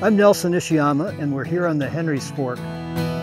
I'm Nelson Ishiyama, and we're here on the Henry's Fork.